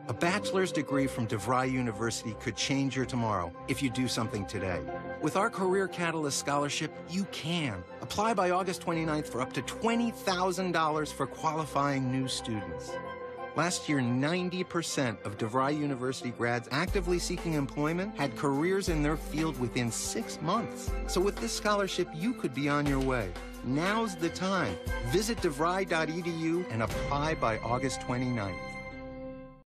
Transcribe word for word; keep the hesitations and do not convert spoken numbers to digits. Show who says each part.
Speaker 1: A bachelor's degree from DeVry University could change your tomorrow if you do something today. With our Career Catalyst Scholarship, you can. Apply by August twenty-ninth for up to twenty thousand dollars for qualifying new students. Last year, ninety percent of DeVry University grads actively seeking employment had careers in their field within six months. So with this scholarship, you could be on your way. Now's the time. Visit DeVry dot E D U and apply by August twenty-ninth.